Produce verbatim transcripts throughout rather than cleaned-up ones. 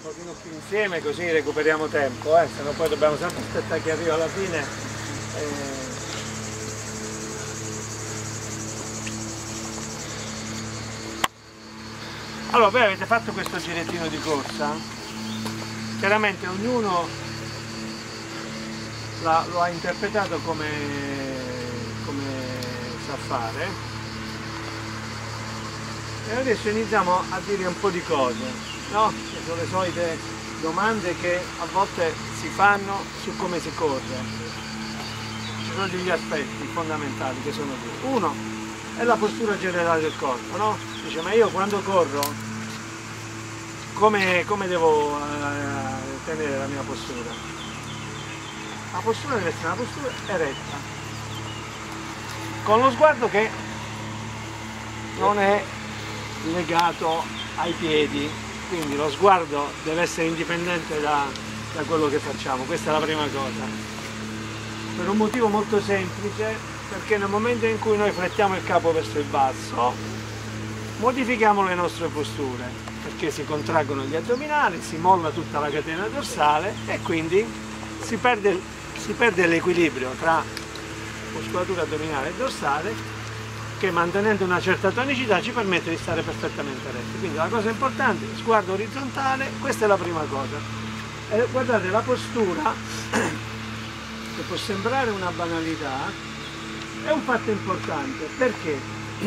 pochino più insieme così recuperiamo tempo, eh? Se no poi dobbiamo sempre aspettare che arriva alla fine. Eh... Allora, voi avete fatto questo girettino di corsa, chiaramente ognuno la, lo ha interpretato come, come sa fare, e adesso iniziamo a dire un po' di cose, no? Che sono le solite domande che a volte si fanno su come si corre. Ci sono degli aspetti fondamentali che sono due. Uno è la postura generale del corpo, no? Dice, ma io quando corro come, come devo eh, tenere la mia postura? La postura deve essere una postura eretta, con lo sguardo che non è legato ai piedi, quindi lo sguardo deve essere indipendente da, da quello che facciamo. Questa è la prima cosa, per un motivo molto semplice, perché nel momento in cui noi flettiamo il capo verso il basso modifichiamo le nostre posture, perché si contraggono gli addominali, si molla tutta la catena dorsale e quindi si perde, si perde l'equilibrio tra muscolatura addominale e dorsale, che mantenendo una certa tonicità ci permette di stare perfettamente retti. Quindi la cosa importante, sguardo orizzontale, questa è la prima cosa. E guardate, la postura, che può sembrare una banalità, è un fatto importante. Perché?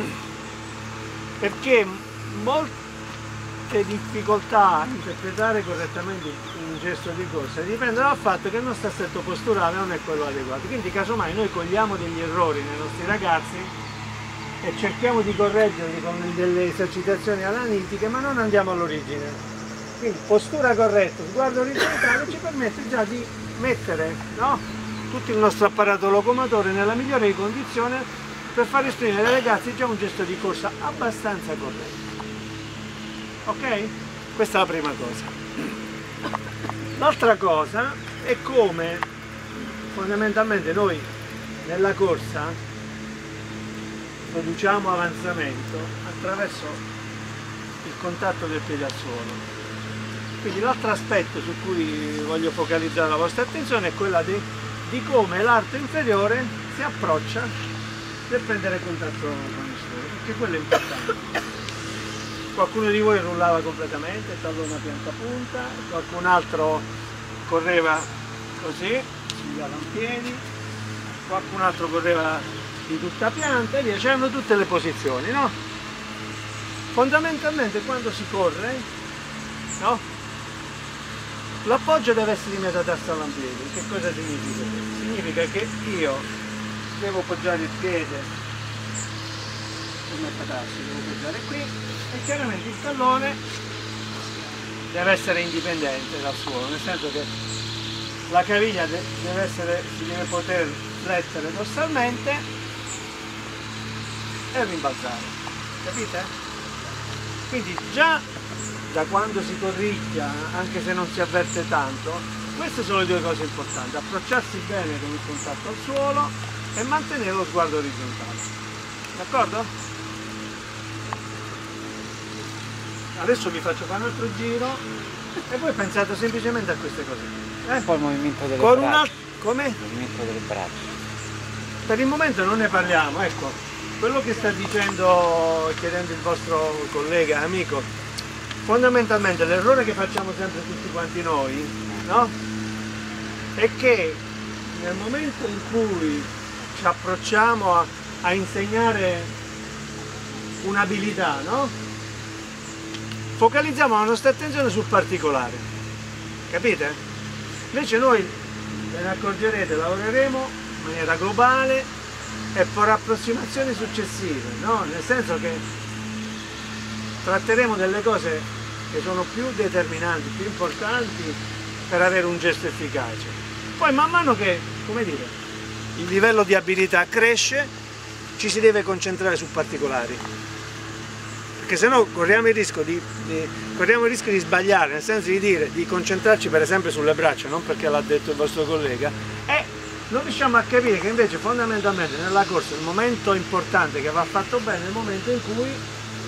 Perché molte difficoltà a interpretare correttamente un gesto di corsa dipendono dal fatto che il nostro assetto posturale non è quello adeguato. Quindi casomai noi cogliamo degli errori nei nostri ragazzi e cerchiamo di correggerli con delle esercitazioni analitiche, ma non andiamo all'origine. Quindi postura corretta, sguardo orizzontale ci permette già di mettere, no, tutto il nostro apparato locomotore nella migliore condizione per far esprimere ai ragazzi già un gesto di corsa abbastanza corretto. Ok? Questa è la prima cosa. L'altra cosa è come fondamentalmente noi nella corsa produciamo avanzamento attraverso il contatto del piede al suolo. Quindi l'altro aspetto su cui voglio focalizzare la vostra attenzione è quella di, di come l'arto inferiore si approccia per prendere contatto con il suolo, perché quello è importante. Qualcuno di voi rullava completamente, tallone a pianta punta, qualcun altro correva così, sugli piedi, qualcun altro correva di tutta pianta e via, c'erano tutte le posizioni, no? Fondamentalmente quando si corre, no? L'appoggio deve essere di metatarso all'ampiede. Che cosa significa? Significa che io devo poggiare il piede sul metatarso, devo poggiare qui e chiaramente il tallone deve essere indipendente dal suolo, nel senso che la caviglia deve essere, si deve poter flettere dorsalmente e rimbalzare, capite? Quindi già da quando si corriglia, anche se non si avverte tanto, queste sono le due cose importanti: approcciarsi bene con il contatto al suolo e mantenere lo sguardo orizzontale, d'accordo? Adesso vi faccio fare un altro giro e voi pensate semplicemente a queste cose. Eh? Un po' il movimento delle con braccia. Una... Come? Il movimento delle braccia. Per il momento non ne parliamo, ecco. Quello che sta dicendo, chiedendo il vostro collega, amico, fondamentalmente l'errore che facciamo sempre tutti quanti noi, no? È che nel momento in cui ci approcciamo a, a insegnare un'abilità, no? Focalizziamo la nostra attenzione sul particolare, capite? Invece noi, ve ne accorgerete, lavoreremo in maniera globale e per approssimazioni successive, no? Nel senso che tratteremo delle cose che sono più determinanti, più importanti per avere un gesto efficace. Poi man mano che, come dire, il livello di abilità cresce, ci si deve concentrare su particolari, perché se no corriamo il rischio di, di, corriamo il rischio di sbagliare, nel senso di dire, di concentrarci per esempio sulle braccia, non perché l'ha detto il vostro collega, e non riusciamo a capire che invece fondamentalmente nella corsa il momento importante che va fatto bene è il momento in cui io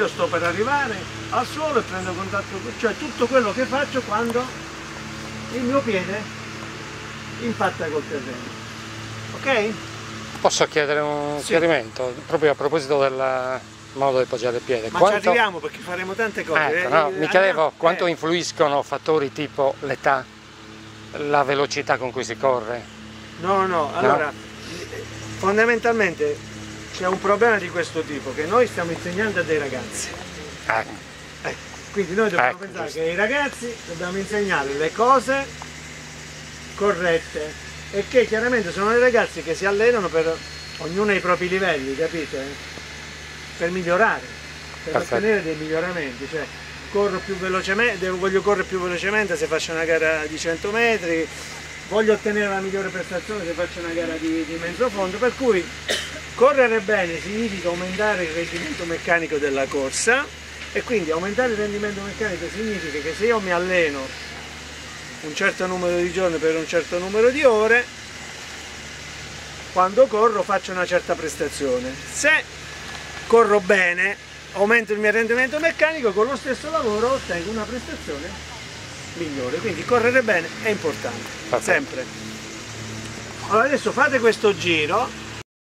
io sto per arrivare al suolo e prendo contatto, cioè tutto quello che faccio quando il mio piede impatta col terreno. Ok? Posso chiedere un Sì. chiarimento proprio a proposito del modo di poggiare il piede? Ma Quanto... ci arriviamo perché faremo tante cose. Ecco, no, Eh, mi chiedevo andiamo- quanto eh. influiscono fattori tipo l'età, la velocità con cui si corre. No, no, allora fondamentalmente c'è un problema di questo tipo che noi stiamo insegnando a dei ragazzi. Ecco. Ecco, quindi noi dobbiamo Ecco, pensare giusto. che ai ragazzi dobbiamo insegnare le cose corrette e che chiaramente sono dei ragazzi che si allenano per ognuno ai propri livelli, capite? Per migliorare, per Perfetto. ottenere dei miglioramenti, cioè corro più velocemente, devo- voglio correre più velocemente se faccio una gara di cento metri, voglio ottenere la migliore prestazione se faccio una gara di, di mezzo fondo, per cui correre bene significa aumentare il rendimento meccanico della corsa e quindi aumentare il rendimento meccanico significa che se io mi alleno un certo numero di giorni per un certo numero di ore, quando corro faccio una certa prestazione. Se corro bene, aumento il mio rendimento meccanico, con lo stesso lavoro ottengo una prestazione migliore. Quindi correre bene è importante, Perfetto. sempre. Allora adesso fate questo giro